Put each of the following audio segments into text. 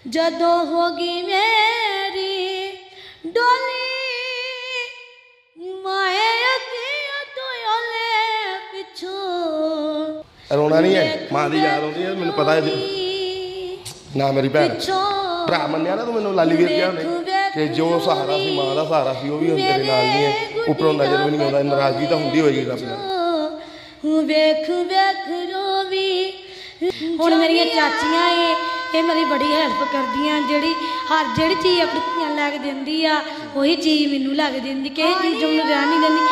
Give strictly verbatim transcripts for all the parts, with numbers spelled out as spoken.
जदों होगी मेरी डोली माए अखियां तो ओले पिछों रोना नहीं है मां दी याद आउंदी है मैनूं पता है ना मेरी भैन भरा मन्निया ना तू मैनूं लाली वीर क्या उन्हें कि जो सहारा सी मां दा सहारा सी वो भी हुण तेरे नाल नहीं है उपरों नज़र भी नहीं आउंदा नाराज़गी तो हुंदी होएगी रब नाल वेख वेख रोवी हुण मेरियां चाचियां ए ये मेरी बड़ी हेल्प करदियां जेड़ी हर जेड़ी चीज़ अपनी धियां लैके दिंदी आ वही चीज़ मैनूं लैके दिंदी कि चीज़ मैनूं रहन नहीं दिंदी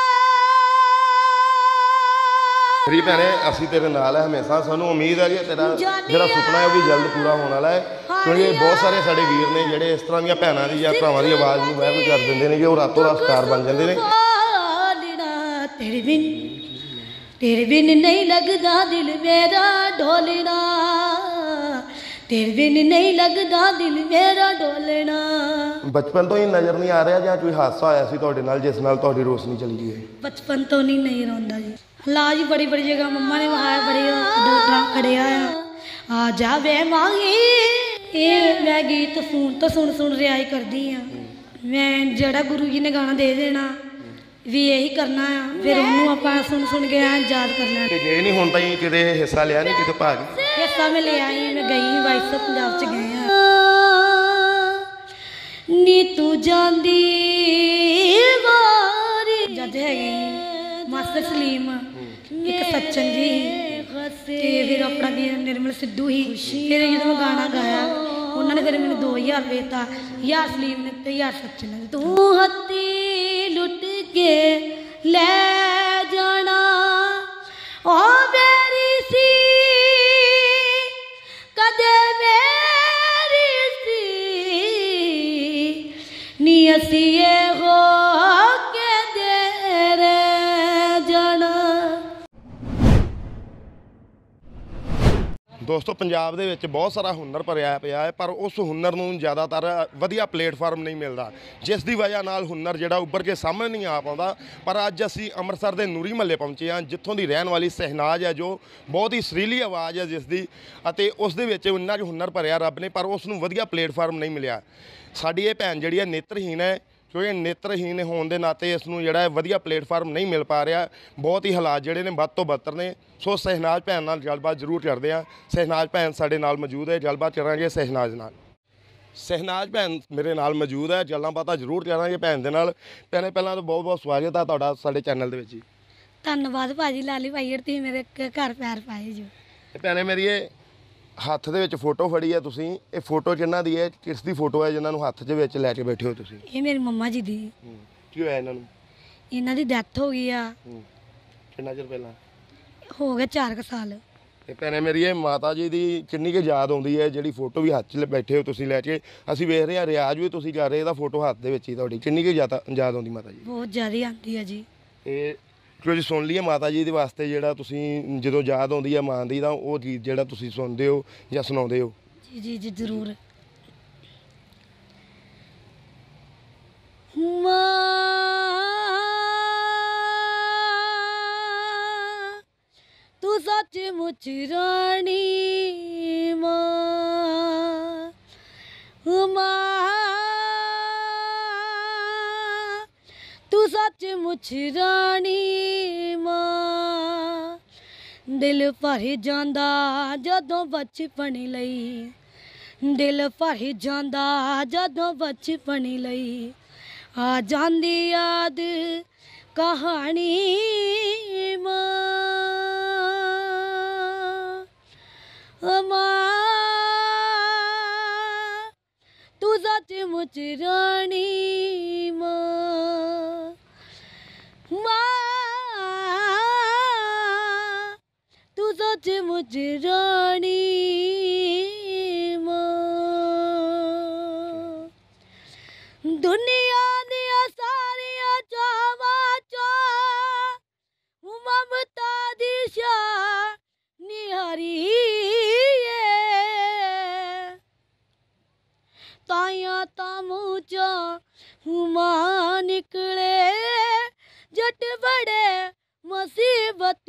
मेरी भैने असी तेरे नाल है हमेशा सानू उम्मीद है कि तेरा जो सुपना है वो भी जल्द पूरा होने वाला है क्योंकि बहुत सारे साडे वीर ने जेडे इस तरह दी भैनों की या भरावां की आवाज़ में वायरल कर देंगे ने कि वो रातों रात स्टार बन जाते हैं तेरे बिन तेरे बिन नहीं लगदा दिल मेरा ढोलना तेरे बिन नहीं लगदा दिल मेरा ढोलना बचपन तो ही नज़र नहीं आ रहा या कोई हादसा होया सी तुहाडे नाल जिस नाल तुहाडी रोशनी चली गई है बचपन तो नहीं नहीं रोंदा जी इलाज बड़ी बड़ी जगह मम्मा ने वहाया बड़े डॉक्टर खड़िया आ जावे मांगी ये मैं गीत फोन तो सुन सुन रियाज करदी हाँ मैं जड़ा गुरु जी ने गाना दे देना भी यही करना है फिर उन्होंने आप सुन सुन के याद कर लेना जे नहीं हुण ताईं किते हिस्सा लिया नहीं किते भाग हिस्सा मैं ले आई मैं गई वाइस पंजाब च गए हैं नी तू जांदी वारी जज है मास्टर सलीम एक सच्चन जी फिर अपना निर्मल सिद्धू ही फिर जो मैं गाना गाया उन्होंने फिर मैंने दो हज़ार देता यार सलीम ने तो यार सच्चन ने तू हत्ती लुट के ले जाना ओ मेरी सी कदे मेरी सी नी असी हो के दे रे जाना। दोस्तों पंजाब दे विच बहुत सारा हुनर भरिया पिया है पर उस हुनर नूं ज़्यादातर वधिया प्लेटफार्म नहीं मिलता जिस दी वजह नाल हुनर जिहड़ा उभर के सामने नहीं आ पाता पर अज असी अमृतसर के नूरी महल्ले पहुंचे हाँ जित्थों की रहन वाली सहनाज है जो बहुत ही सुरीली आवाज़ है जिसकी अते उस दे विच इन्ना क हुनर भरिया रब ने पर उसनूं वधिया प्लेटफार्म नहीं मिलिया। साडी ये भैन जिहड़ी है नेत्रहीन है क्योंकि नेत्रहीन होने के नाते इसनूं जिहड़ा है वधिया प्लेटफार्म नहीं मिल पा रहा बहुत ही हालात जिहड़े ने बद तो बदतर ने सो सहनाज भैन नाल गलबात जरूर करते हैं। सहनाज भैन साडे नाल मौजूद है गलबात करांगे सहनाज नाल। सहनाज भैन मेरे नाल मौजूद है गल्लां बातां जरूर करांगे भैन दे नाल। भैने पहलां तो बहुत बहुत स्वागत है तुहाडा साडे चैनल दे विच जी। धन्नवाद भाजी लाली भाई तुसीं मेरे घर प्यार पाए जो। भैने मेरी ये हत्थ दे विच फोटो फड़ी है तुसीं ये फोटो जिन्हां दी है किस दी फोटो है जिन्हां नूं हत्थ दे विच लैके बैठे हो तुसीं? ये मेरी मम्मा जी दी। की होया इन्हां नूं? इन्हां दी डैथ हो गई आ किन्ना चिर पहलां? हो गए चार क साल। ते भैने मेरी ये माता जी दी किन्नी क याद आउंदी है जिहड़ी फोटो भी हत्थ च बैठे हो तुसीं लैके असीं वेख रहे हां रियाज भी तुसीं कर रहे हो फोटो हत्थ दे विच ही तुहाडी किन्नी क याद याद आउंदी माता जी? बहुत ज़्यादा आती है जी। ते कुछ सुन लीए माता जी दे वास्ते जिहड़ा तुसीं जदों याद आउंदी है मां दी तां ओह गीत जिहड़ा तुसीं सुणदे हो जां सुणाउंदे हो? जी जी जी जरूर। तू सच मुच रानी मां तू सच मुच रानी मां दिल भर जांदा जदों बचपन लई दिल भर जांदा जदों बचपन लई आ जांदी याद कहानी मां मां तू सच मुच रानी मां तू सच मुच रानी मां दुनिया दिया सारिया चावा चा ममता दी शाह निहारी ताया तामू चा मां निकले जट बड़े मुसीबत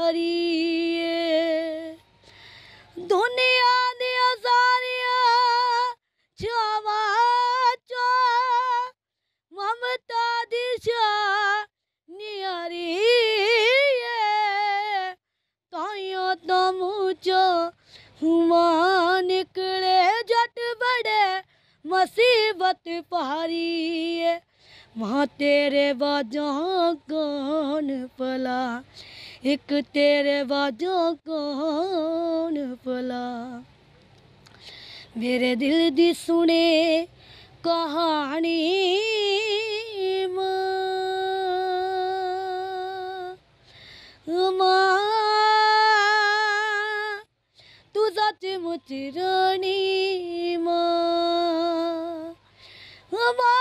पारी दुनिया दिया सारिया वहाँ तेरे बाजों कौन भला, एक तेरे बाजों कौन भला। मेरे दिल दी सुने कहानी मां, मां तू सच मुच रानी मां, मां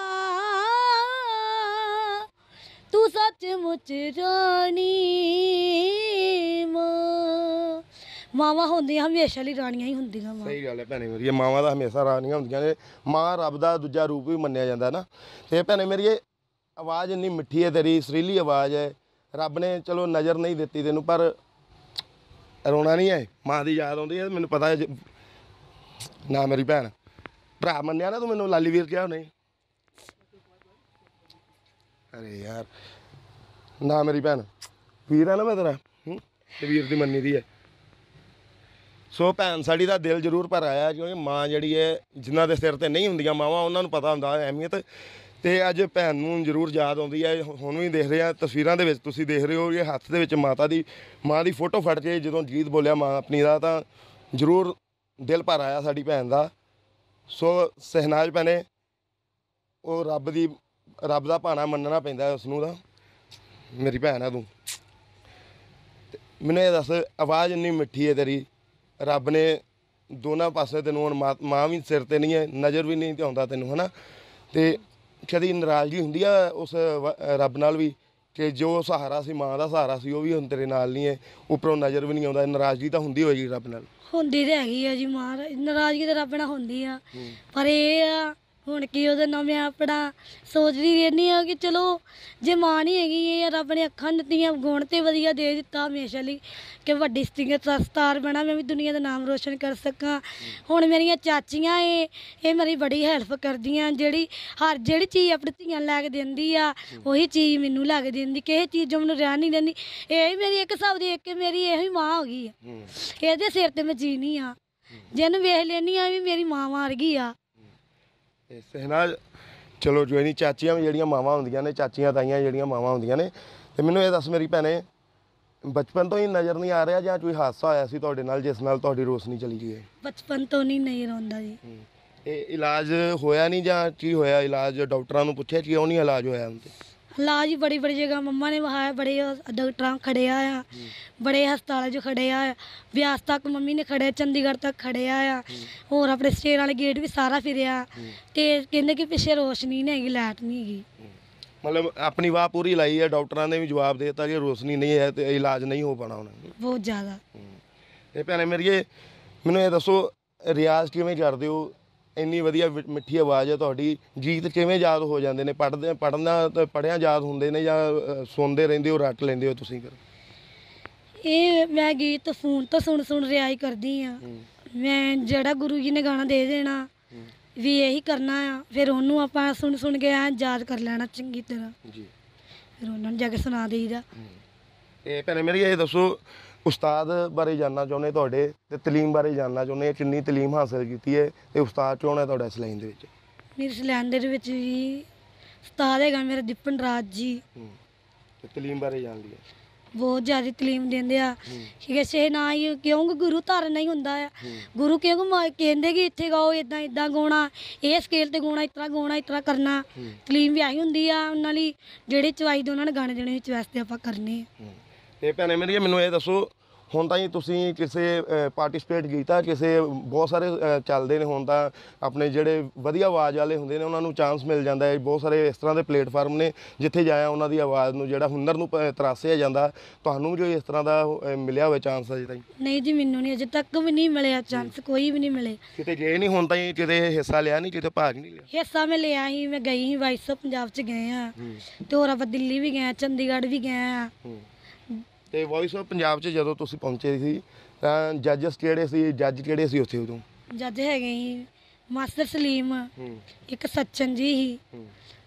तू सच मुच रानी मां। मावा ਹੁੰਦੀਆਂ ਹਮੇਸ਼ਾ ਲਈ ਰਾਣੀਆਂ ਹੀ ਹੁੰਦੀਆਂ ਮਾਂ। ਸਹੀ ਗੱਲ ਹੈ ਭੈਣੇ ਮੇਰੀ, ਮਾਵਾਂ ਦਾ ਹਮੇਸ਼ਾ ਰਾਣੀਆਂ ਹੁੰਦੀਆਂ ਨੇ। ਮਾਂ ਰੱਬ ਦਾ ਦੂਜਾ ਰੂਪ ਵੀ ਮੰਨਿਆ ਜਾਂਦਾ ਨਾ। ਤੇ ਭੈਣੇ ਮੇਰੀ ਆਵਾਜ਼ ਇੰਨੀ ਮਿੱਠੀ ਹੈ, ਤੇਰੀ ਸੁਰੀਲੀ ਆਵਾਜ਼ ਹੈ। ਰੱਬ ਨੇ ਚਲੋ ਨਜ਼ਰ ਨਹੀਂ ਦਿੱਤੀ ਤੈਨੂੰ, ਪਰ ਰੋਣਾ ਨਹੀਂ ਹੈ। ਮਾਂ ਦੀ ਯਾਦ ਆਉਂਦੀ ਹੈ, ਮੈਨੂੰ ਪਤਾ ਹੈ ਨਾ। ਮੇਰੀ ਭੈਣ ਭਰਾ ਮੰਨਿਆ ਨਾ ਤੂੰ ਮੈਨੂੰ, ਲਾਲੀ ਵੀਰ ਕਿਹਾ ਨਹੀਂ? ਅਰੇ ਯਾਰ ਨਾ ਮੇਰੀ ਭੈਣ, ਵੀਰ ਹੈ ਨਾ ਮੈਂ ਤੇਰਾ, ਤੇ ਵੀਰ ਦੀ ਮੰਨੀ ਦੀ ਹੈ। ਸੋ ਭੈਣ ਸਾਡੀ ਦਾ ਦਿਲ ਜ਼ਰੂਰ ਭਰ ਆਇਆ, ਕਿਉਂਕਿ ਮਾਂ ਜਿਹੜੀ ਹੈ ਜਿਨ੍ਹਾਂ ਦੇ ਸਿਰ 'ਤੇ ਨਹੀਂ ਹੁੰਦੀਆਂ ਮਾਵਾਂ, ਉਹਨਾਂ ਨੂੰ ਪਤਾ ਹੁੰਦਾ ਅਹਿਮੀਅਤ। ਤੇ ਅੱਜ ਭੈਣ ਨੂੰ ਜ਼ਰੂਰ ਯਾਦ ਆਉਂਦੀ ਹੈ। ਹੁਣ ਵੀ ਦੇਖ ਰਹੇ ਆ ਤਸਵੀਰਾਂ ਦੇ ਵਿੱਚ, ਤੁਸੀਂ ਦੇਖ ਰਹੇ ਹੋ ਇਹ ਹੱਥ ਦੇ ਵਿੱਚ ਮਾਤਾ ਦੀ ਮਾਂ ਦੀ ਫੋਟੋ ਫੜ ਕੇ ਜਦੋਂ ਗੀਤ ਬੋਲਿਆ ਮਾਂ ਆਪਣੀ ਦਾ, ਤਾਂ ਜ਼ਰੂਰ ਦਿਲ ਭਰ ਆਇਆ ਸਾਡੀ ਭੈਣ ਦਾ। ਸੋ ਸਹਿਨਾਜ ਭੈਣੇ, ਉਹ ਰੱਬ ਦੀ ਰੱਬ ਦਾ ਭਾਣਾ ਮੰਨਣਾ ਪੈਂਦਾ ਉਸ ਨੂੰ ਦਾ। ਮੇਰੀ ਭੈਣ ਆ ਤੂੰ। ਮੈਨੂੰ ਇਹ ਦੱਸ, ਆਵਾਜ਼ ਇੰਨੀ ਮਿੱਠੀ ਹੈ ਤੇਰੀ, ਰੱਬ ਨੇ ਦੋਨਾਂ ਪਾਸੇ ਤੈਨੂੰ ਹੁਣ ਮਾਂ ਮਾਂ ਵੀ ਸਿਰ 'ਤੇ ਨਹੀਂ ਹੈ, ਨਜ਼ਰ ਵੀ ਨਹੀਂ ਤੇ ਆਉਂਦਾ ਤੈਨੂੰ, ਹੈ ਨਾ। ਅਤੇ ਕਦੀ ਨਾਰਾਜ਼ਗੀ ਹੁੰਦੀ ਆ ਉਸ ਰੱਬ ਨਾਲ ਵੀ, ਕਿ ਜੋ ਸਹਾਰਾ ਸੀ ਮਾਂ ਦਾ ਸਹਾਰਾ ਸੀ ਉਹ ਵੀ ਹੁਣ ਤੇਰੇ ਨਾਲ ਨਹੀਂ ਹੈ, ਉੱਪਰੋਂ ਨਜ਼ਰ ਵੀ ਨਹੀਂ ਆਉਂਦਾ, ਨਾਰਾਜ਼ਗੀ ਤਾਂ ਹੁੰਦੀ ਹੋਏਗੀ ਰੱਬ ਨਾਲ? ਹੁੰਦੀ ਤਾਂ ਹੈਗੀ ਆ ਜੀ ਮਾਂ, ਨਾਰਾਜ਼ਗੀ ਤਾਂ ਰੱਬ ਨਾਲ ਹੁੰਦੀ ਆ, ਪਰ ਇਹ ਆ ਹੁਣ ਕੀ ਉਹਦੇ ਨਾਲ ਮੈਂ ਆਪਣਾ ਸੋਚਦੀ ਰਹਿੰਦੀ ਹਾਂ ਕਿ ਚਲੋ ਜੇ ਮਾਂ ਨਹੀਂ ਹੈਗੀ, ਇਹ ਰੱਬ ਨੇ ਅੱਖਾਂ ਦਿੱਤੀਆਂ, ਗੁਣ ਤੇ ਵਧੀਆ ਦੇ ਦਿੱਤਾ ਹਮੇਸ਼ਾ ਲਈ, ਕਿ ਵੱਡੀ ਸਟਾਰ ਬਣਾ, ਮੈਂ ਵੀ ਦੁਨੀਆ ਦਾ ਨਾਮ ਰੋਸ਼ਨ ਕਰ ਸਕਾਂ। ਹੁਣ ਮੇਰੀਆਂ ਚਾਚੀਆਂ ਏ, ਇਹ ਮੇਰੀ ਬੜੀ ਹੈਲਪ ਕਰਦੀਆਂ, ਜਿਹੜੀ ਹਰ ਜਿਹੜੀ ਚੀਜ਼ ਆਪਣੀ ਧੀਆਂ ਲੈ ਕੇ ਦਿੰਦੀ ਆ, ਉਹੀ ਚੀਜ਼ ਮੈਨੂੰ ਲੈ ਕੇ ਦਿੰਦੀ, ਕਿਸੇ ਚੀਜ਼ ਜੋ ਮੈਨੂੰ ਰਹਿਣ ਨਹੀਂ ਦਿੰਦੀ। ਇਹ ਮੇਰੀ ਇੱਕ ਹਿਸਾਬ ਦੀ ਇੱਕ ਮੇਰੀ ਇਹੋ ਹੀ ਮਾਂ ਹੋ ਗਈ ਆ, ਇਹਦੇ ਸਿਰ 'ਤੇ ਮੈਂ ਜੀਨੀ ਆ, ਜਿਹਨੂੰ ਵੇਖ ਲੈਂਦੀ ਆ ਵੀ ਮੇਰੀ ਮਾਂ ਮਾਰ ਗਈ ਆ। ਸਹਿਨਾਜ ਚਲੋ ਜੋ ਨਹੀਂ, ਚਾਚੀਆਂ ਵੀ ਜਿਹੜੀਆਂ ਮਾਵਾਂ ਹੁੰਦੀਆਂ ਨੇ, ਚਾਚੀਆਂ ਤਾਈਆਂ ਜਿਹੜੀਆਂ ਮਾਵਾਂ ਹੁੰਦੀਆਂ ਨੇ। ਅਤੇ ਮੈਨੂੰ ਇਹ ਦੱਸ ਮੇਰੀ ਭੈਣੇ, ਬਚਪਨ ਤੋਂ ਹੀ ਨਜ਼ਰ ਨਹੀਂ ਆ ਰਿਹਾ ਜਾਂ ਕੋਈ ਹਾਦਸਾ ਹੋਇਆ ਸੀ ਤੁਹਾਡੇ ਨਾਲ ਜਿਸ ਨਾਲ ਤੁਹਾਡੀ ਰੋਸ਼ਨੀ ਚਲੀ ਗਈ ਹੈ? ਬਚਪਨ ਤੋਂ ਨਹੀਂ ਨਜ਼ਰ ਆਉਂਦਾ ਜੀ। ਇਹ ਇਲਾਜ ਹੋਇਆ ਨਹੀਂ ਜਾਂ ਕੀ ਹੋਇਆ? ਇਲਾਜ ਡਾਕਟਰਾਂ ਨੂੰ ਪੁੱਛਿਆ ਕਿਉਂ ਨਹੀਂ ਇਲਾਜ ਹੋਇਆ? ਹੁਣ ਤੇ ਇਲਾਜ ਬੜੀ ਬੜੀ ਜਗ੍ਹਾ ਮੰਮਾ ਨੇ ਵਹਾਇਆ, ਬੜੇ ਡਾਕਟਰਾਂ ਖੜਿਆ ਆ, ਬੜੇ ਹਸਪਤਾਲਾਂ 'ਚ ਖੜਿਆ ਆ, ਬਿਆਸ ਤੱਕ ਮੰਮੀ ਨੇ ਖੜਿਆ, ਚੰਡੀਗੜ੍ਹ ਤੱਕ ਖੜਿਆ ਆ, ਹੋਰ ਆਪਣੇ ਸਟੇਟ ਵਾਲੇ ਗੇਟ ਵੀ ਸਾਰਾ ਫਿਰਿਆ, ਤੇ ਕਹਿੰਦੇ ਕਿ ਪਿੱਛੇ ਰੋਸ਼ਨੀ ਨਹੀਂ ਹੈਗੀ, ਲਾਈਟ ਨਹੀਂ ਹੈਗੀ। ਮਤਲਬ ਆਪਣੀ ਵਾਹ ਪੂਰੀ ਲਾਈ ਹੈ, ਡਾਕਟਰਾਂ ਨੇ ਵੀ ਜਵਾਬ ਦੇ ਦਿੱਤਾ ਕਿ ਰੋਸ਼ਨੀ ਨਹੀਂ ਹੈ ਤੇ ਇਲਾਜ ਨਹੀਂ ਹੋ ਪਾਉਣਾ ਹੁਣ ਬਹੁਤ ਜ਼ਿਆਦਾ। ਇਹ ਭੈਣੇ ਮੇਰੀਏ, ਮੈਨੂੰ ਇਹ ਦੱਸੋ ਰਿਆਜ਼ ਕਿਵੇਂ ਕਰਦੇ ਹੋ? ਇੰਨੀ ਵਧੀਆ ਮਿੱਠੀ ਆਵਾਜ਼ ਹੈ ਤੁਹਾਡੀ, ਗੀਤ ਕਿਵੇਂ ਯਾਦ ਹੋ ਜਾਂਦੇ ਨੇ? ਪੜ੍ਹਦੇ ਪੜ੍ਹਨਾ ਤਾਂ ਪੜ੍ਹਿਆ ਯਾਦ ਹੁੰਦੇ ਨੇ ਜਾਂ ਸੁਣਦੇ ਰਹਿੰਦੇ ਹੋ, ਰੱਟ ਲੈਂਦੇ ਹੋ ਤੁਸੀਂ? ਫਿਰ ਇਹ ਮੈਂ ਗੀਤ ਫੋਨ ਤੋਂ ਸੁਣ ਸੁਣ ਰਿਆਜ਼ ਕਰਦੀ ਹਾਂ। ਮੈਂ ਜਿਹੜਾ ਗੁਰੂ ਜੀ ਨੇ ਗਾਣਾ ਦੇ ਦੇਣਾ ਵੀ ਇਹੀ ਕਰਨਾ ਆ, ਫਿਰ ਉਹਨੂੰ ਆਪਾਂ ਸੁਣ ਸੁਣ ਕੇ ਐਂ ਯਾਦ ਕਰ ਲੈਣਾ ਚੰਗੀ ਤਰ੍ਹਾਂ ਜੀ, ਫਿਰ ਉਹਨਾਂ ਨੂੰ ਜਾ ਕੇ ਸੁਣਾ ਦੇਈਦਾ। ਇਹ ਭੈਣੇ ਮੇਰੀ ਇਹ ਦੱਸੋ, ਉਸਤਾਦ ਬਾਰੇ ਜਾਣਨਾ ਚਾਹੁੰਦੇ ਤੁਹਾਡੇ, ਤੇ ਤਲੀਮ ਬਾਰੇ ਜਾਣਨਾ ਚਾਹੁੰਦੇ, ਕਿੰਨੀ ਤਲੀਮ ਹਾਸਿਲ ਕੀਤੀ ਹੈ ਤੇ ਉਸਤਾਦ ਕੌਣ ਹੈ ਤੁਹਾਡਾ ਇਸ ਲਾਈਨ ਦੇ ਵਿੱਚ? ਮੇਰੀ ਇਸ ਲਾਈਨ ਦੇ ਵਿੱਚ ਵੀ ਉਸਤਾਦ ਹੈਗਾ ਮੇਰਾ ਦਿਪਨ ਰਾਜ ਜੀ। ਤੇ ਤਲੀਮ ਬਾਰੇ ਜਾਣ ਲਈ ਬਹੁਤ ਜ਼ਿਆਦਾ ਤਲੀਮ ਦਿੰਦੇ ਆ ਕਿ ਸ਼ਹਿਨਾਈ, ਕਿਉਂਕਿ ਗੁਰੂ ਧਾਰਨਾ ਹੀ ਹੁੰਦਾ ਆ। ਗੁਰੂ ਕਿਉਂਕਿ ਕਹਿੰਦੇ ਕਿ ਇੱਥੇ ਗਾਓ, ਇੱਦਾਂ ਇੱਦਾਂ ਗਾਉਣਾ, ਇਹ ਸਕੇਲ 'ਤੇ ਗਾਉਣਾ, ਇਸ ਤਰ੍ਹਾਂ ਗਾਉਣਾ, ਇਸ ਤਰ੍ਹਾਂ ਕਰਨਾ। ਤਲੀਮ ਵੀ ਆਹੀ ਹੁੰਦੀ ਆ ਉਹਨਾਂ ਲਈ, ਜਿਹੜੇ ਚਵਾਈ ਦੇ ਉਹਨਾਂ ਨੇ ਗਾਣੇ ਦੇਣੇ ਵਿੱਚ ਵੈਸੇ ਆਪਾਂ ਕਰਨੇ ਆ। ਤੇ ਭੈਣੇ ਮੇਰੀ ਮੈਨੂੰ ਇਹ ਦੱਸੋ, ਹੁਣ ਤਾਂ ਹੀ ਤੁਸੀਂ ਕਿਸੇ ਪਾਰਟੀਸਪੇਟ ਕੀਤਾ, ਕਿਸੇ ਬਹੁਤ ਸਾਰੇ ਚੱਲਦੇ ਨੇ ਹੁਣ ਤਾਂ ਆਪਣੇ ਜਿਹੜੇ ਵਧੀਆ ਆਵਾਜ਼ ਵਾਲੇ ਹੁੰਦੇ ਨੇ ਉਹਨਾਂ ਨੂੰ ਚਾਂਸ ਮਿਲ ਜਾਂਦਾ ਹੈ। ਬਹੁਤ ਸਾਰੇ ਇਸ ਤਰ੍ਹਾਂ ਦੇ ਪਲੇਟਫਾਰਮ ਨੇ ਜਿੱਥੇ ਜਾਇਆ ਉਹਨਾਂ ਦੀ ਆਵਾਜ਼ ਨੂੰ, ਜਿਹੜਾ ਹੁਨਰ ਨੂੰ ਤਰਾਸਿਆ ਜਾਂਦਾ। ਤੁਹਾਨੂੰ ਵੀ ਜੋ ਇਸ ਤਰ੍ਹਾਂ ਦਾ ਮਿਲਿਆ ਹੋਵੇ ਚਾਂਸ ਅਜੇ ਤਾਈਂ? ਨਹੀਂ ਜੀ, ਮੈਨੂੰ ਨਹੀਂ ਅਜੇ ਤੱਕ ਵੀ ਨਹੀਂ ਮਿਲਿਆ ਚਾਂਸ, ਕੋਈ ਵੀ ਨਹੀਂ ਮਿਲੇ। ਕਿਤੇ ਗਏ ਨਹੀਂ ਹੁਣ ਤਾਈਂ? ਕਿਤੇ ਹਿੱਸਾ ਲਿਆ ਨਹੀਂ? ਕਿਤੇ ਭਾਗ ਨਹੀਂ ਲਿਆ? ਹਿੱਸਾ ਮੈਂ ਲਿਆ ਸੀ, ਮੈਂ ਗਈ ਸੀ ਵਾਇਸ ਆਫ ਪੰਜਾਬ 'ਚ ਗਏ ਆ, ਤੇ ਹੋਰ ਆਪਾਂ ਦਿੱਲੀ ਵੀ ਗਏ, ਚੰਡੀਗੜ੍ਹ ਵੀ ਗਏ ਆ। ਤੇ ਵੌਇਸ ਆਫ ਪੰਜਾਬ 'ਚ ਜਦੋਂ ਤੁਸੀਂ ਪਹੁੰਚੇ ਸੀ ਤਾਂ ਜੱਜਸ ਕਿਹੜੇ ਸੀ? ਜੱਜ ਕਿਹੜੇ ਸੀ ਉੱਥੇ ਉਦੋਂ? ਜੱਜ ਹੈਗੇ ਸੀ ਮਾਸਟਰ ਸਲੀਮ, ਇੱਕ ਸੱਚਨ ਜੀ ਸੀ,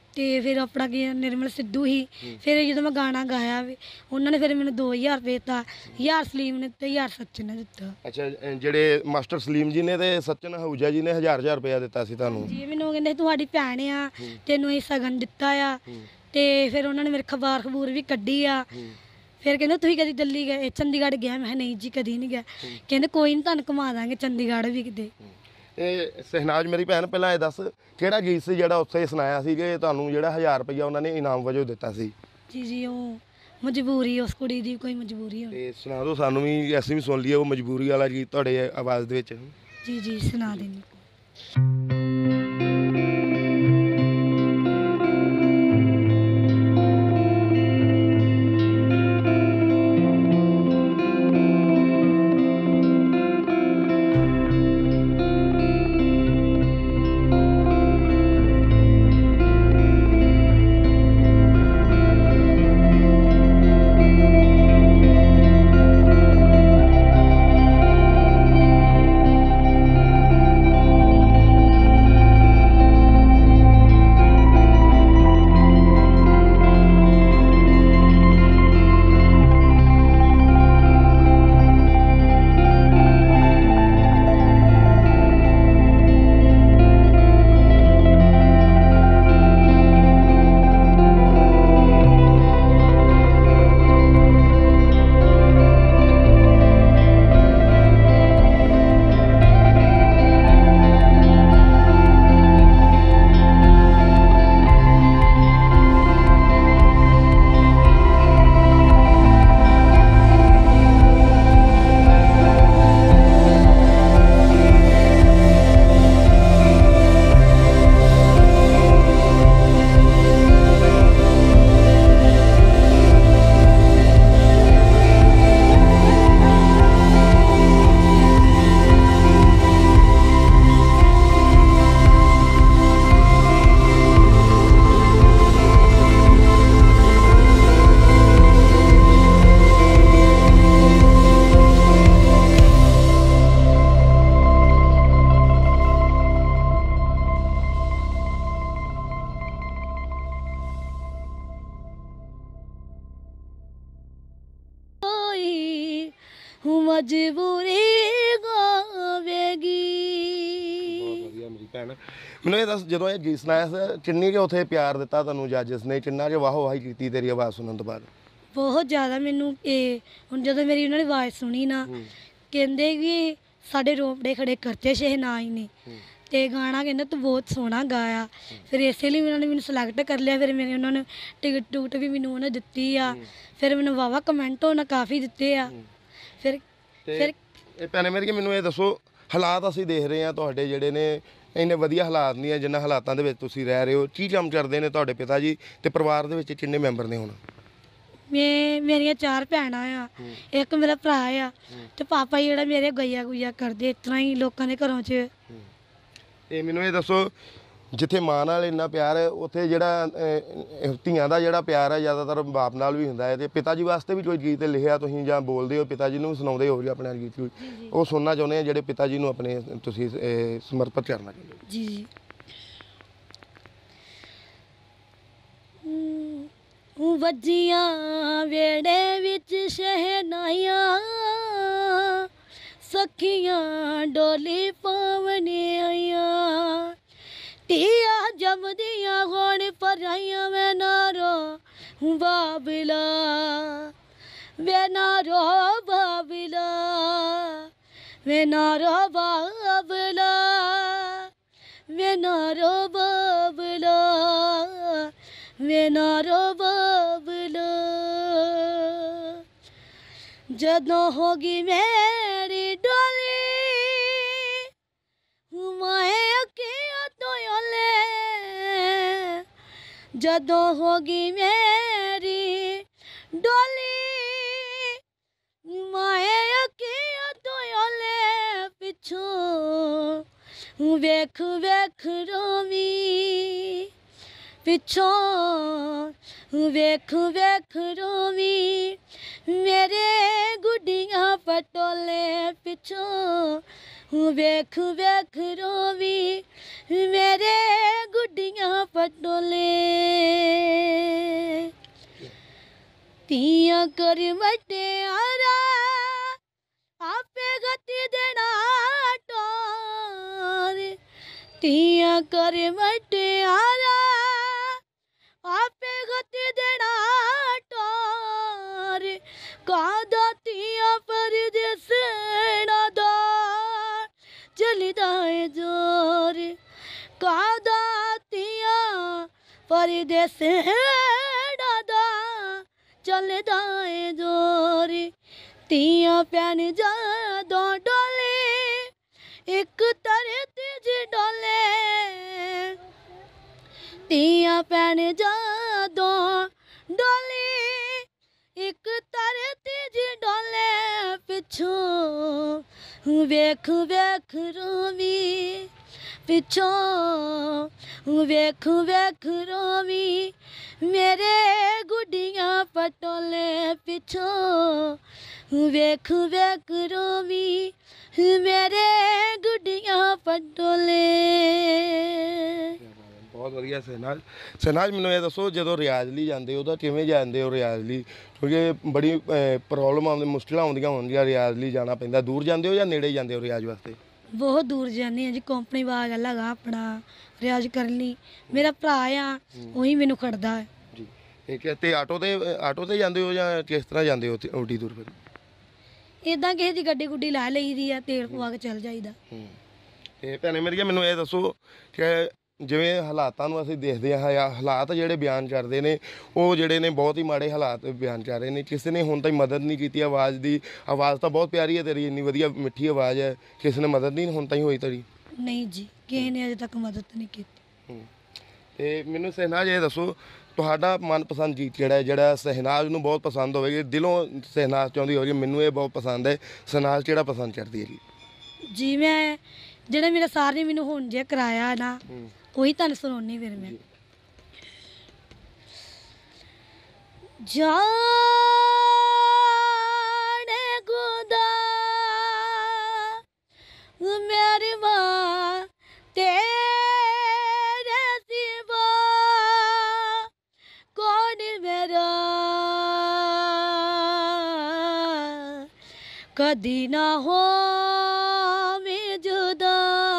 ਤੇ ਫਿਰ ਆਪਣਾ ਕੀ ਆ, ਨਿਰਮਲ ਸਿੱਧੂ ਹੀ। ਫਿਰ ਜਦੋਂ ਮੈਂ ਗਾਣਾ ਗਾਇਆ ਵੀ ਉਹਨਾਂ ਨੇ ਫਿਰ ਮੈਨੂੰ ਦੋ ਹਜ਼ਾਰ ਰੁਪਏ ਦਿੱਤਾ, ਹਜ਼ਾਰ ਸਲੀਮ ਨੇ ਤੇ ਹਜ਼ਾਰ ਸੱਚਨ ਨੇ ਦਿੱਤਾ। ਅੱਛਾ, ਅ, ਜਿਹੜੇ ਮਾਸਟਰ ਸਲੀਮ ਜੀ ਨੇ ਤੇ ਸਚਨ ਹਊਜਾ ਜੀ ਨੇ ਹਜ਼ਾਰ ਹਜ਼ਾਰ ਰੁਪਇਆ ਦਿੱਤਾ ਸੀ ਤੁਹਾਨੂੰ। ਜੀ ਮੈਨੂੰ ਕਹਿੰਦੇ ਤੁਹਾਡੀ ਭੈਣ ਆ, ਤੈਨੂੰ ਇਹ ਸਗਨ ਦਿੱਤਾ ਆ। ਤੇ ਫਿਰ ਉਹਨਾਂ ਨੇ ਮੇਰੇ ਖਬਾਰ ਖਬੂਰ ਵੀ ਕੱਢੀ ਆ। ਫਿਰ ਕਹਿੰਦੇ ਤੁਸੀਂ ਕਦੀ ਦਿੱਲੀ ਗਏ, ਚੰਡੀਗੜ੍ਹ ਗਿਆ? ਮੈਂ ਕਿਹਾ ਨਹੀਂ ਜੀ ਕਦੀ ਨਹੀਂ ਗਿਆ। ਕਹਿੰਦੇ ਕੋਈ ਨਹੀਂ ਤੁਹਾਨੂੰ ਘੁਮਾ ਦਾਂਗੇ ਚੰਡੀਗੜ੍ਹ ਵੀ ਕਿਤੇ। ਇਹ ਸਹਿਨਾਜ ਮੇਰੀ ਭੈਣ, ਪਹਿਲਾਂ ਇਹ ਦੱਸ ਕਿਹੜਾ ਗੀਤ ਸੀ ਜਿਹੜਾ ਉੱਥੇ ਸੁਣਾਇਆ ਸੀ ਕਿ ਤੁਹਾਨੂੰ ਜਿਹੜਾ ਹਜ਼ਾਰ ਰੁਪਈਆ ਉਹਨਾਂ ਨੇ ਇਨਾਮ ਵਜੋਂ ਦਿੱਤਾ ਸੀ? ਜੀ ਜੀ ਉਹ ਮਜਬੂਰੀ, ਉਸ ਕੁੜੀ ਦੀ ਕੋਈ ਮਜਬੂਰੀ ਹੋਣੀ। ਤੇ ਸੁਣਾ ਦਿਓ ਸਾਨੂੰ ਵੀ, ਅਸੀਂ ਵੀ ਸੁਣ ਲਈਏ ਉਹ ਮਜਬੂਰੀ ਵਾਲਾ ਗੀਤ ਤੁਹਾਡੇ ਆਵਾਜ਼ ਦੇ ਵਿੱਚ। ਜੀ ਜੀ ਸੁਣਾ ਦੇਣੀ। ਮਜਬੂਰੀ ਗਾਵੇਗੀ। ਬਹੁਤ ਵਧੀਆ ਮੇਰੀ ਭੈਣ। ਮੈਨੂੰ ਇਹ ਦੱਸ, ਜਦੋਂ ਇਹ ਗੀਤ ਸੁਣਾਇਆ ਸੀ ਕਿੰਨੀ ਕਿ ਉੱਥੇ ਪਿਆਰ ਦਿੱਤਾ ਤੁਹਾਨੂੰ ਜੱਜਸ ਨੇ, ਕਿੰਨਾ ਕਿ ਵਾਹੋ ਵਾਹੀ ਕੀਤੀ ਤੇਰੀ ਆਵਾਜ਼ ਸੁਣਨ ਤੋਂ ਬਾਅਦ? ਬਹੁਤ ਜ਼ਿਆਦਾ। ਮੈਨੂੰ ਇਹ ਹੁਣ ਜਦੋਂ ਮੇਰੀ ਉਹਨਾਂ ਨੇ ਆਵਾਜ਼ ਸੁਣੀ ਨਾ, ਕਹਿੰਦੇ ਕਿ ਸਾਡੇ ਰੋਪੜੇ ਖੜੇ ਕਰਤੇ ਸ਼ਹਿਨਾਈ ਨੇ, ਤੇ ਗਾਣਾ ਕਹਿੰਦਾ ਤੂੰ ਬਹੁਤ ਸੋਹਣਾ ਗਾਇਆ। ਫਿਰ ਇਸੇ ਲਈ ਉਹਨਾਂ ਨੇ ਮੈਨੂੰ ਸਿਲੈਕਟ ਕਰ ਲਿਆ। ਫਿਰ ਮੇਰੇ ਉਹਨਾਂ ਨੇ ਟਿਕਟ ਟੂਟ ਵੀ ਮੈਨੂੰ ਉਹਨੇ ਦਿੱਤੀ ਆ। ਫਿਰ ਮੈਨੂੰ ਵਾਵਾ ਕਮੈਂਟ ਉਹਨਾਂ ਕਾਫੀ ਦਿੱਤੇ ਆ। ਫਿਰ ਫਿਰ ਇਹ ਭੈਣੇ ਮੇਰੀ, ਮੈਨੂੰ ਇਹ ਦੱਸੋ, ਹਾਲਾਤ ਅਸੀਂ ਦੇਖ ਰਹੇ ਹਾਂ ਤੁਹਾਡੇ ਜਿਹੜੇ ਨੇ ਇੰਨੇ ਵਧੀਆ ਹਾਲਾਤ ਨਹੀਂ ਹੈ ਜਿੰਨਾ ਹਾਲਾਤਾਂ ਦੇ ਵਿੱਚ ਤੁਸੀਂ ਰਹਿ ਰਹੇ ਹੋ। ਕੀ ਕੰਮ ਕਰਦੇ ਨੇ ਤੁਹਾਡੇ ਪਿਤਾ ਜੀ, ਤੇ ਪਰਿਵਾਰ ਦੇ ਵਿੱਚ ਕਿੰਨੇ ਮੈਂਬਰ ਨੇ ਹੁਣ? ਮੈਂ ਮੇਰੀਆਂ ਚਾਰ ਭੈਣਾਂ ਆ, ਇੱਕ ਮੇਰਾ ਭਰਾ ਆ, ਤੇ ਪਾਪਾ ਜਿਹੜਾ ਮੇਰੇ ਗਈਆ ਗੁਈਆ ਕਰਦੇ ਇਸ ਤਰ੍ਹਾਂ ਹੀ ਲੋਕਾਂ ਦੇ ਘਰੋਂ 'ਚ। ਤੇ ਮੈਨੂੰ ਇਹ ਦੱਸੋ, ਜਿੱਥੇ ਮਾਂ ਨਾਲ ਇੰਨਾ ਪਿਆਰ ਹੈ, ਉੱਥੇ ਜਿਹੜਾ ਅਹ, ਧੀਆਂ ਦਾ ਜਿਹੜਾ ਪਿਆਰ ਹੈ ਜ਼ਿਆਦਾਤਰ ਬਾਪ ਨਾਲ ਵੀ ਹੁੰਦਾ ਹੈ। ਤੇ ਪਿਤਾ ਜੀ ਵਾਸਤੇ ਵੀ ਕੋਈ ਗੀਤ ਲਿਖਿਆ ਤੁਸੀਂ ਜਾਂ ਬੋਲਦੇ ਹੋ, ਪਿਤਾ ਜੀ ਨੂੰ ਸੁਣਾਉਂਦੇ ਹੋ ਜੀ ਆਪਣੇ ਗੀਤ? ਉਹ ਸੁਣਨਾ ਚਾਹੁੰਦੇ ਆ ਜਿਹੜੇ ਪਿਤਾ ਜੀ ਨੂੰ ਆਪਣੇ ਤੁਸੀਂ ਅਹ, ਸਮਰਪਿਤ ਕਰਨਾ ਚਾਹੁੰਦੇ ਹੋ। ਜੀ ਜੀ। ਵੱਜੀਆਂ ਵੇੜੇ ਵਿੱਚ ਸ਼ਹਿਨਾਈਆਂ, ਸਖੀਆਂ ਡੋਲੀ ਪਾਵਨੇ ਆਈਆਂ, ਧੀਆਂ ਜੰਮਦੀਆਂ ਹੋਣ ਪਰਾਈਆਂ। ਵੇ ਨਾਰੋ ਬਾਬਲਾ, ਵੇ ਨਾਰੋ ਬਾਬਲਾ, ਵੇ ਨਾਰੋ ਬਾਬਲਾ, ਵੇ ਨਾਰੋ ਬਾਬਲਾ, ਵੇ ਨਾਰੋ ਬਾਬਲਾ। ਜਦੋਂ ਹੋਗੀ ਮੇਰੀ ਡੋਲੀ, ਮਾਏ ਅੱਖੀਆਂ ਤੋਂ ਓਲੇ, ਜਦੋਂ ਹੋਗੀ ਮੇਰੀ ਡੋਲੀ, ਮਾਏ ਅੱਖੀਆਂ ਤੋਂ ਓਲੇ, ਪਿੱਛੋਂ ਵੇਖ ਵੇਖ ਰੋਵੀਂ, ਪਿੱਛੋਂ ਵੇਖ ਵੇਖ ਰੋਵੀਂ, ਮੇਰੇ ਗੁੱਡੀਆਂ ਪਟੋਲੇ, ਪਿੱਛੋਂ ਵੇਖ ਵੇਖ ਰੋਵੀਂ, ਮੇਰੇ ਗੁੱਡੀਆਂ ਪਟੋਲੇ। कर मटियारा आपे गति देना टोर तिया कर मटियारा आपे गति देना टोर कादा तिया परदेस नादा चलदा है जोर कादा तिया परदेस नादा चलदा है जोर तिया पैन जा दो डोले एक तरह तेज डोले तिया पैन जा दो डोले एक तरह तेज डोले पिछों वेख वेख रोवी पिछों वेख वेख रोवी मेरे गुडियां पटोले पिछों वेख वेख रोवी मेरे गुडियां पटोले। बहुत वधिया सहनाज। सहनाज मैनूं ये दसो जो रियाज ਲਈ ਜਾਂਦੇ ਹੋ ਤਾਂ ਕਿਵੇਂ ਜਾਂਦੇ ਹੋ ਰਿਆਜ਼ ਲਈ ਕਿਉਂਕਿ ਬੜੀ ਪ੍ਰੋਬਲਮ ਆਉਂਦੀ ਮੁਸ਼ਕਿਲਾਂ ਆਉਂਦੀਆਂ ਹੁੰਦੀਆਂ ਰਿਆਜ਼ ਲਈ ਜਾਣਾ ਪੈਂਦਾ ਦੂਰ ਜਾਂਦੇ ਹੋ ਜਾਂ ਨੇੜੇ ਜਾਂਦੇ ਹੋ ਰਿਆਜ਼ ਵਾਸਤੇ? बहुत दूर जाने जी कंपनी वाग अलग आ अपना रियाज करनी मेरा भरा आ वही मैनू खड़दा है जी। ठीक है ते आटो ते आटो ते जांदे हो या किस तरह जांदे हो ऊटी दूर फिर? इदां किसी दी गड्डी गुड्डी ला लई दी आ तेल पवा के चल जाईदा। ते भैणे मेरी मैनू ये दसो कि ਜਿਵੇਂ ਹਾਲਾਤਾਂ ਨੂੰ ਅਸੀਂ ਦੇਖਦੇ ਹਾਂ ਹਾਲਾਤ ਜਿਹੜੇ ਬਿਆਨ ਕਰਦੇ ਨੇ ਉਹ ਜਿਹੜੇ ਨੇ ਬਹੁਤ ਹੀ ਮਾੜੇ ਹਾਲਾਤ ਬਿਆਨ ਕਰ ਰਹੇ ਨੇ ਕਿਸੇ ਨੇ ਹੁਣ ਤਾਈਂ ਮਦਦ ਨਹੀਂ ਕੀਤੀ ਆਵਾਜ਼ ਦੀ ਆਵਾਜ਼ ਤਾਂ ਬਹੁਤ ਪਿਆਰੀ ਹੈ ਤੇਰੀ ਇੰਨੀ ਵਧੀਆ ਮਿੱਠੀ ਆਵਾਜ਼ ਹੈ ਕਿਸੇ ਨੇ ਮਦਦ ਨਹੀਂ ਹੁਣ ਤਾਈਂ ਹੋਈ ਤੇਰੀ? ਨਹੀਂ ਜੀ ਕਿਸੇ ਨੇ ਅਜੇ ਤੱਕ ਮਦਦ ਨਹੀਂ ਕੀਤੀ। ਤੇ ਮੈਨੂੰ ਸਹਿਨਾਜ ਇਹ ਦੱਸੋ ਤੁਹਾਡਾ ਮਨਪਸੰਦ ਗੀਤ ਕਿਹੜਾ ਹੈ ਜਿਹੜਾ ਸਹਿਨਾਜ ਨੂੰ ਬਹੁਤ ਪਸੰਦ ਹੋਵੇਗੀ ਦਿਲੋਂ ਸਹਿਨਾਜ ਚਾਹੁੰਦੀ ਹੋਵੇਗੀ ਮੈਨੂੰ ਇਹ ਬਹੁਤ ਪਸੰਦ ਹੈ ਸਹਿਨਾਜ ਕਿਹੜਾ ਪਸੰਦ ਕਰਦੀ ਹੈਗੀ? ਜੀ ਮੈਂ ਜਿਹੜਾ ਮੇਰਾ ਸਾਰ ਨੇ ਮੈਨੂੰ ਹੁਣ ਜੇ ਕਰਾਇਆ ਨਾ वही तुहानूं सुनाउणी फिर मैं जाने खुदा मेरी माँ तेरे सिवा कौन मेरा कदी ना हो मैं जुदा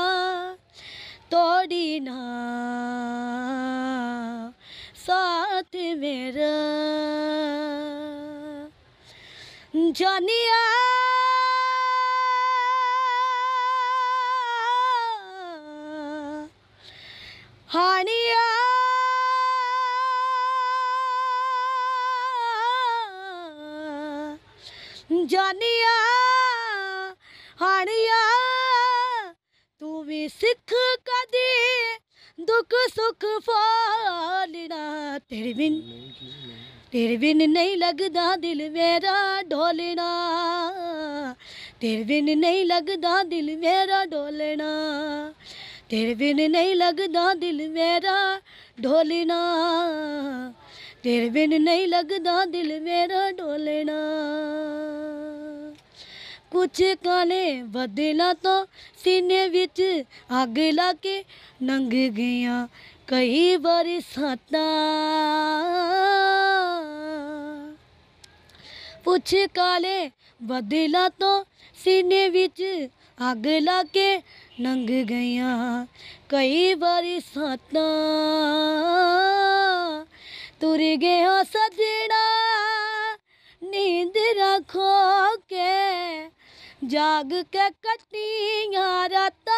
तोड़ी ना साथ मेरा जानिया हानिया जानिया हानिया तू भी सिख कदी दुख सुख फालना तेरे बिन तेरे बिन नहीं लगदा दिल मेरा ढोलना तेरे बिन नहीं लगदा दिल मेरा ढोलना तेरे बिन नहीं लगदा दिल मेरा ढोलना तेरे बिन नहीं लगदा दिल मेरा ढोलना कुछ काले बदला तो सीने विच अग ला के नंग गया कई बरसाता कुछ काले बदला तो सीने विच अग ला के नंग गया कई बरसाता तुर गया सजना नींद रखो के जाग के कटिया राता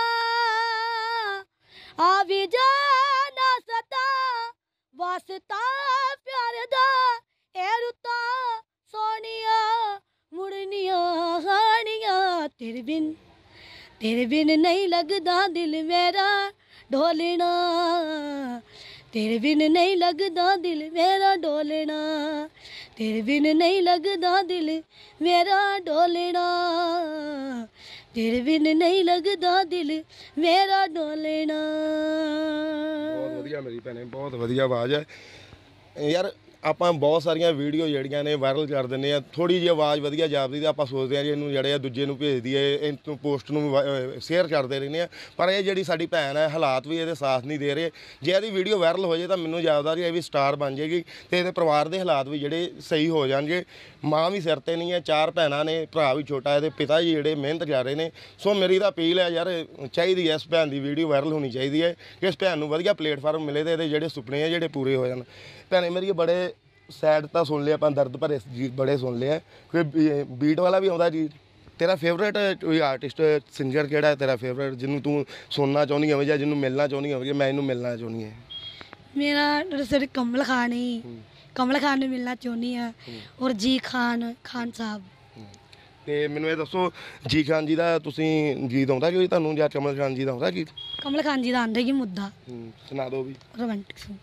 आ भी जाना सता वास्ता प्यार दा ए रुता सोनिया मुड़निया हानिया तेरे बिन तेरे बिन नहीं लगदा दिल मेरा ढोलना तेरे बिन नहीं लगदा दिल मेरा ढोलना तेरे बिन नहीं लगदा दिल मेरा ढोलना तेरे बिन नहीं लगदा दिल मेरा ढोलना। बहुत वधिया मेरी भैने बहुत वधिया आवाज़ है यार ਆਪਾਂ ਬਹੁਤ ਸਾਰੀਆਂ ਵੀਡੀਓ ਜਿਹੜੀਆਂ ਨੇ ਵਾਇਰਲ ਕਰ ਦਿੰਦੇ ਆ, ਥੋੜੀ ਜਿਹੀ ਆਵਾਜ਼ ਵਧੀਆ ਜਾਪਦੀ ਤਾਂ ਆਪਾਂ ਸੋਚਦੇ ਆ ਜੀ ਇਹਨੂੰ ਜਿਹੜੇ ਆ ਦੂਜੇ ਨੂੰ ਭੇਜ ਦਈਏ, ਇਹਨੂੰ ਪੋਸਟ ਨੂੰ ਸ਼ੇਅਰ ਕਰਦੇ ਰਹਿੰਦੇ ਆ। ਪਰ ਇਹ ਜਿਹੜੀ ਸਾਡੀ ਭੈਣ ਹੈ ਹਾਲਾਤ ਵੀ ਇਹਦੇ ਸਾਥ ਨਹੀਂ ਦੇ ਰਹੇ। ਜੇ ਇਹਦੀ ਵੀਡੀਓ ਵਾਇਰਲ ਹੋ ਜੇ ਤਾਂ ਮੈਨੂੰ ਜਾਪਦਾ ਜੀ ਇਹ ਵੀ ਸਟਾਰ ਬਣ ਜਾਏਗੀ ਤੇ ਇਹਦੇ ਪਰਿਵਾਰ ਦੇ ਹਾਲਾਤ ਵੀ ਜਿਹੜੇ ਸਹੀ ਹੋ ਜਾਣਗੇ। ਮਾਂ ਵੀ ਸਿਰ ਤੇ ਨਹੀਂ ਹੈ, ਚਾਰ ਭੈਣਾਂ ਨੇ, ਭਰਾ ਵੀ ਛੋਟਾ, ਇਹਦੇ ਪਿਤਾ ਜੀ ਜਿਹੜੇ ਮਿਹਨਤ ਕਰ ਰਹੇ ਨੇ। ਸੋ ਮੇਰੀ ਤਾਂ ਅਪੀਲ ਹੈ ਯਾਰ, ਚਾਹੀਦੀ ਹੈ ਇਸ ਭੈਣ ਦੀ ਵੀਡੀਓ ਵਾਇਰਲ ਹੋਣੀ ਚਾਹੀਦੀ ਹੈ ਕਿ ਇਸ ਭੈਣ ਨੂੰ ਵਧੀਆ ਪਲੇਟਫਾਰਮ ਮਿਲੇ ਤੇ ਇਹਦੇ ਜਿਹੜੇ ਸੁਪਨੇ ਆ ਜਿਹੜੇ ਪੂਰੇ ਹੋ ਜਾਣ। ਭੈਣੇ ਮੇਰੀ ਬੜੇ ਸੈਡ ਤਾਂ ਸੁਣ ਲਿਆ ਆਪਾਂ, ਦਰਦ ਭਰੇ ਗੀਤ ਬੜੇ ਸੁਣ ਲਿਆ, ਕੋਈ ਬੀਟ ਵਾਲਾ ਵੀ ਆਉਂਦਾ ਜੀ। ਤੇਰਾ ਫੇਵਰੇਟ ਕੋਈ ਆਰਟਿਸਟ ਸਿੰਗਰ ਕਿਹੜਾ ਹੈ ਤੇਰਾ ਫੇਵਰੇਟ, ਜਿਹਨੂੰ ਤੂੰ ਸੁਣਨਾ ਚਾਹੁੰਦੀ ਹੋਵੇ ਜਾਂ ਜਿਹਨੂੰ ਮਿਲਣਾ ਚਾਹੁੰਦੀ ਹੋਵੇ, ਮੈਂ ਇਹਨੂੰ ਮਿਲਣਾ ਚਾਹੁੰਦੀ ਹਾਂ? ਮੇਰਾ ਸਰ ਕਮਲ ਖਾਨ ਹੀ, ਕਮਲ ਖਾਨ ਨੂੰ ਮਿਲਣਾ ਚਾਹੁੰਦੀ ਹਾਂ, ਔਰ ਜੀ ਖਾਨ ਖਾਨ ਸਾਹਿਬ। ਤੇ ਮੈਨੂੰ ਇਹ ਦੱਸੋ, ਜੀ ਖਾਨ ਜੀ ਦਾ ਤੁਸੀਂ ਗੀਤ ਆਉਂਦਾ ਕੋਈ ਤੁਹਾਨੂੰ, ਜਾਂ ਕਮਲ ਖਾਨ ਜੀ ਦਾ ਆਉਂਦਾ ਗੀਤ? ਕਮਲ ਖਾਨ ਜੀ ਦਾ ਆਉਂਦਾ ਕਿ ਮੁੱਦਾ ਸੁਣਾ ਦਿਓ ਵੀ। Romantic song.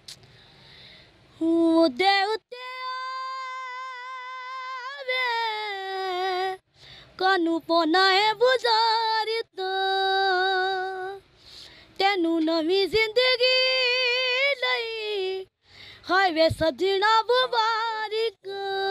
ਮੁੱਦੇ ਉੱਤੇ ਆਵੇ ਕਾਨੂੰ ਪੋਨਾ ਹੈ ਬੁਜ਼ਾਰਿਤ, ਤੈਨੂੰ ਨਵੀਂ ਜ਼ਿੰਦਗੀ ਲਈ ਹਾਏ ਵੇ ਸਜਣਾ ਮੁਬਾਰਕ।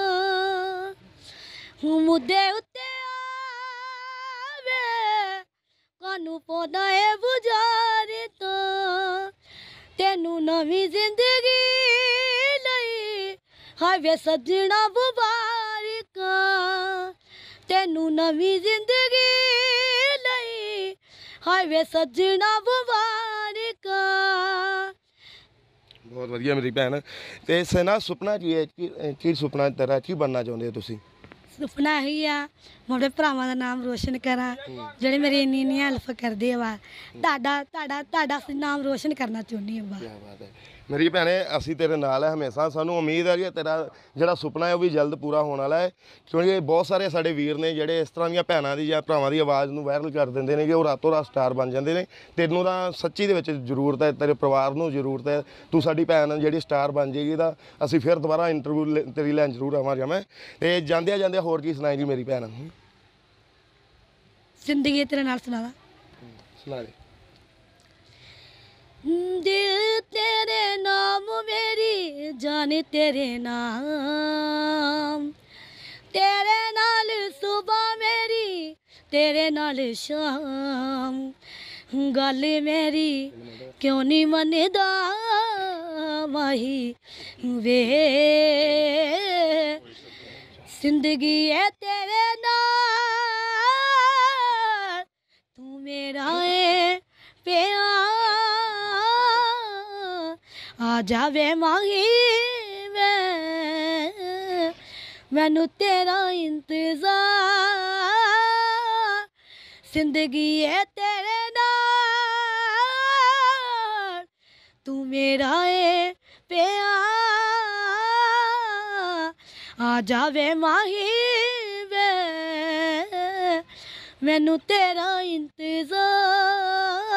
ਮੁੱਦੇ ਉੱਤੇ ਆਵੇ ਕਾਨੂੰ ਪੋਨਾ ਹੈ ਬੁਜ਼ਾਰਿਤ, ਤੈਨੂੰ ਨਵੀਂ ਜ਼ਿੰਦਗੀ ਲਈ ਹਾਏ ਵੇ ਸਜਣਾ ਮੁਬਾਰਕ, ਤੈਨੂੰ ਨਵੀਂ ਜ਼ਿੰਦਗੀ ਲਈ ਹਾਏ ਵੇ ਸਜਣਾ ਮੁਬਾਰਕ। ਬਹੁਤ ਵਧੀਆ ਮੇਰੀ ਭੈਣ। ਤੇ ਇਸ ਨਾ ਸੁਪਨਾ ਕੀ ਹੈ, ਕੀ ਸੁਪਨਾ ਤੇਰਾ, ਕੀ ਬਣਨਾ ਚਾਹੁੰਦੇ ਹੋ ਤੁਸੀਂ? ਸੁਪਨਾ ਇਹੀ ਆ ਮੈਂ ਆਪਣੇ ਭਰਾਵਾਂ ਦਾ ਨਾਮ ਰੋਸ਼ਨ ਕਰਾਂ, ਜਿਹੜੇ ਮੇਰੀ ਇੰਨੀ ਇੰਨੀ ਹੈਲਪ ਕਰਦੇ ਆ ਵਾ। ਤੁਹਾਡਾ ਤੁਹਾਡਾ ਤੁਹਾਡਾ ਨਾਮ ਰੋਸ਼ਨ ਕਰਨਾ ਚਾਹੁੰਦੀ ਹਾਂ। ਕੀ ਬਾਤ ਹੈ ਮੇਰੀ ਭੈਣੇ, ਅਸੀਂ ਤੇਰੇ ਨਾਲ ਹੈ ਹਮੇਸ਼ਾ। ਸਾਨੂੰ ਉਮੀਦ ਹੈ ਕਿ ਤੇਰਾ ਜਿਹੜਾ ਸੁਪਨਾ ਹੈ ਉਹ ਵੀ ਜਲਦ ਪੂਰਾ ਹੋਣ ਵਾਲਾ ਹੈ, ਕਿਉਂਕਿ ਬਹੁਤ ਸਾਰੇ ਸਾਡੇ ਵੀਰ ਨੇ ਜਿਹੜੇ ਇਸ ਤਰ੍ਹਾਂ ਦੀਆਂ ਭੈਣਾਂ ਦੀ ਜਾਂ ਭਰਾਵਾਂ ਦੀ ਆਵਾਜ਼ ਨੂੰ ਵਾਇਰਲ ਕਰ ਦਿੰਦੇ ਨੇ ਕਿ ਉਹ ਰਾਤੋਂ ਰਾਤ ਸਟਾਰ ਬਣ ਜਾਂਦੇ ਨੇ। ਤੈਨੂੰ ਤਾਂ ਸੱਚੀ ਦੇ ਵਿੱਚ ਜ਼ਰੂਰਤ ਹੈ, ਤੇਰੇ ਪਰਿਵਾਰ ਨੂੰ ਜ਼ਰੂਰਤ ਹੈ, ਤੂੰ ਸਾਡੀ ਭੈਣ ਜਿਹੜੀ ਸਟਾਰ ਬਣ ਜਾਏਗੀ ਤਾਂ ਅਸੀਂ ਫਿਰ ਦੁਬਾਰਾ ਇੰਟਰਵਿਊ ਤੇਰੀ ਲੈਣ ਜ਼ਰੂਰ ਆਵਾਂਗੇ ਮੈਂ। ਤੇ ਜਾਂਦਿਆਂ ਜਾਂਦਿਆਂ ਹੋਰ ਕੀ ਸੁਣਾਈ ਜੀ ਮੇਰੀ ਭੈਣ? ਜ਼ਿੰਦਗੀ ਤੇਰੇ ਨਾਲ ਸੁਣਾ ਦਾ। ਸੁਣਾ ਦੇ। ਦਿਲ ਤੇਰੇ ਨਾਮ ਮੇਰੀ ਜਾਨ ਤੇਰੇ ਨਾਮ, ਤੇਰੇ ਨਾਲ ਸੁਬਹ ਮੇਰੀ ਤੇਰੇ ਨਾਲ ਸ਼ਾਮ, ਗੱਲ ਮੇਰੀ ਕਿਉਂ ਨਹੀਂ ਮੰਨਦਾ ਮਾਹੀ ਵੇ, ਜ਼ਿੰਦਗੀ ਹੈ ਤੇਰੇ ਨਾਲ, ਤੂੰ ਮੇਰਾ ਏ ਪਿਆਰ, ਆ ਜਾਵੇ ਮਾਹੀ ਵੇ, ਮੈਨੂੰ ਤੇਰਾ ਇੰਤਜ਼ਾਰ, ਜ਼ਿੰਦਗੀ ਹੈ ਤੇਰੇ ਨਾਲ, ਤੂੰ ਮੇਰਾ ਏ ਪਿਆਰ, ਆ ਜਾਵੇ ਮਾਹੀ ਵੇ, ਮੈਨੂੰ ਤੇਰਾ ਇੰਤਜ਼ਾਰ।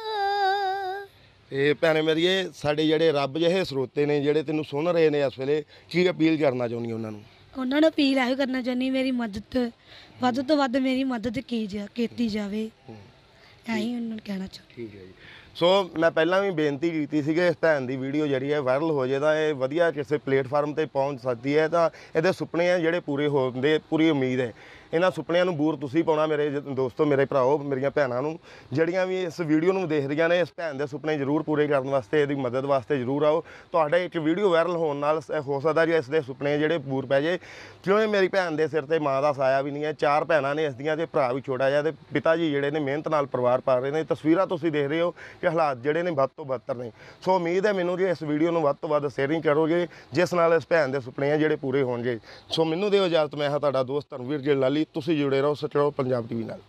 ਇਹ ਭੈਣੇ ਮੇਰੀਏ, ਸਾਡੇ ਜਿਹੜੇ ਰੱਬ ਜਿਹੇ ਸਰੋਤੇ ਨੇ ਜਿਹੜੇ ਤੈਨੂੰ ਸੁਣ ਰਹੇ ਨੇ ਇਸ ਵੇਲੇ, ਕੀ ਅਪੀਲ ਕਰਨਾ ਚਾਹੁੰਦੀ ਉਹਨਾਂ ਨੂੰ? ਉਹਨਾਂ ਨੂੰ ਅਪੀਲ ਇਹੋ ਕਰਨਾ ਚਾਹੁੰਦੀ, ਮੇਰੀ ਮਦਦ ਵੱਧ ਤੋਂ ਵੱਧ ਮੇਰੀ ਮਦਦ ਕੀ ਜਾ ਕੀਤੀ ਜਾਵੇ, ਇਹੀ ਉਹਨਾਂ ਨੂੰ ਕਹਿਣਾ ਚਾਹੁੰਦੀ। ਠੀਕ ਹੈ ਜੀ। ਸੋ ਮੈਂ ਪਹਿਲਾਂ ਵੀ ਬੇਨਤੀ ਕੀਤੀ ਸੀ ਕਿ ਇਸ ਭੈਣ ਦੀ ਵੀਡੀਓ ਜਿਹੜੀ ਹੈ ਵਾਇਰਲ ਹੋ ਜਾਏ ਤਾਂ ਇਹ ਵਧੀਆ ਕਿਸੇ ਪਲੇਟਫਾਰਮ ਤੇ ਪਹੁੰਚ ਸਕਦੀ ਹੈ, ਤਾਂ ਇਹਦੇ ਸੁਪਨੇ ਆ ਜਿਹੜੇ ਪੂਰੇ ਹੋਣ ਦੇ ਪੂਰੀ ਉਮੀਦ ਹੈ। ਇਹਨਾਂ ਸੁਪਨਿਆਂ ਨੂੰ ਬੂਰ ਤੁਸੀਂ ਪਾਉਣਾ ਮੇਰੇ ਦੋਸਤੋ, ਮੇਰੇ ਭਰਾਓ, ਮੇਰੀਆਂ ਭੈਣਾਂ ਨੂੰ ਜਿਹੜੀਆਂ ਵੀ ਇਸ ਵੀਡੀਓ ਨੂੰ ਦੇਖ ਰਹੀਆਂ ਨੇ। ਇਸ ਭੈਣ ਦੇ ਸੁਪਨੇ ਜ਼ਰੂਰ ਪੂਰੇ ਕਰਨ ਵਾਸਤੇ, ਇਹਦੀ ਮਦਦ ਵਾਸਤੇ ਜ਼ਰੂਰ ਆਓ। ਤੁਹਾਡੇ ਇੱਕ ਵੀਡੀਓ ਵਾਇਰਲ ਹੋਣ ਨਾਲ ਹੋ ਸਕਦਾ ਜੀ ਇਸ ਦੇ ਸੁਪਨੇ ਜਿਹੜੇ ਪੂਰ ਪੈ ਜੇ, ਕਿਉਂਕਿ ਮੇਰੀ ਭੈਣ ਦੇ ਸਿਰ ਤੇ ਮਾਂ ਦਾ ਸਾਇਆ ਵੀ ਨਹੀਂ ਹੈ, ਚਾਰ ਭੈਣਾਂ ਨੇ ਇਸ ਦੀਆਂ, ਤੇ ਭਰਾ ਵੀ ਛੋਟਾ ਜਿਹਾ, ਤੇ ਪਿਤਾ ਜੀ ਜਿਹੜੇ ਨੇ ਮਿਹਨਤ ਨਾਲ ਪਰਿਵਾਰ ਪਾਲ ਰਹੇ ਨੇ। ਤਸਵੀਰਾਂ ਤੁਸੀਂ ਦੇਖ ਰਹੇ ਹੋ ਕਿ ਹਾਲਾਤ ਜਿਹੜੇ ਨੇ ਵੱਧ ਤੋਂ ਬੱਤਰ ਨੇ। ਸੋ ਉਮੀਦ ਹੈ ਮੈਨੂੰ ਕਿ ਇਸ ਵੀਡੀਓ ਨੂੰ ਵੱਧ ਤੋਂ ਵੱਧ ਸ਼ੇਅਰਿੰਗ ਕਰੋਗੇ, ਜਿਸ ਨਾਲ ਇਸ ਭੈਣ ਦੇ ਸੁਪਨੇ ਆ ਜਿਹੜੇ ਪੂਰੇ ਹੋਣਗੇ। ਸੋ ਮੈਨੂੰ ਦਿਓ ਇਜਾਜ਼ਤ, ਮੈਂ ਹਾਂ ਤੁਹਾਡਾ ਦੋਸਤ ਧਰਮਵੀਰ ਜੀ ਲਾਲੀ। ਤੁਸੀਂ ਜੁੜੇ ਰਹੋ ਸੱਚ ਰਹੋ ਪੰਜਾਬ ਟੀਵੀ ਨਾਲ।